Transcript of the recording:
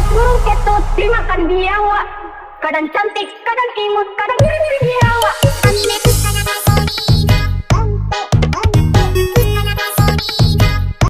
burung ketut dimakan biawak. Kadang cantik, kadang imut, kadang mirip-mirip biawak.